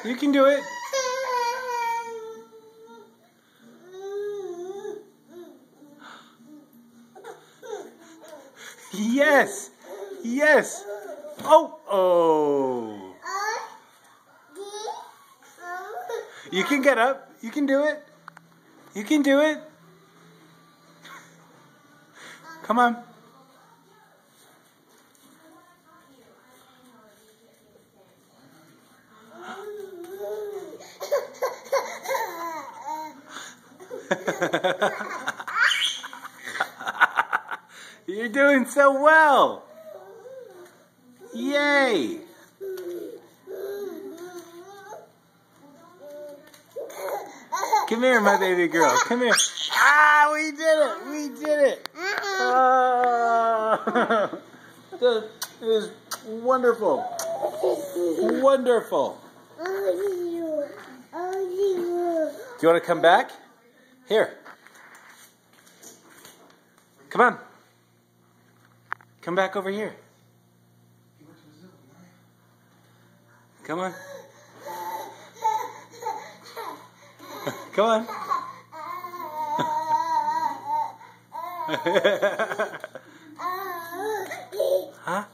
You can do it. Yes. Yes. Oh. Oh. You can get up. You can do it. You can do it. Come on. You're doing so well. Yay. Come here, my baby girl. Come here. Ah, we did it. We did it. It was wonderful. Wonderful. Do you want to come back? Here. Come on. Come back over here. Come on. Come on. Huh?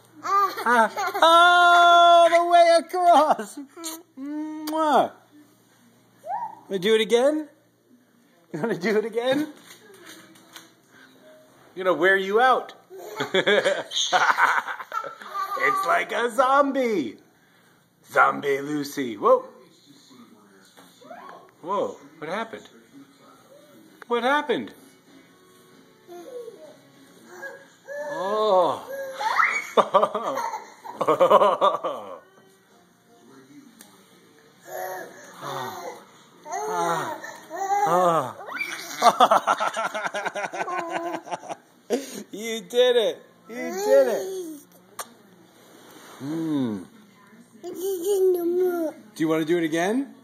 All the way across. Mwah. Want to do it again? You want to do it again? I'm gonna wear you out. It's like a zombie. Zombie Lucy. Whoa. Whoa. What happened? What happened? Oh. You did it. You did it. Do you want to do it again?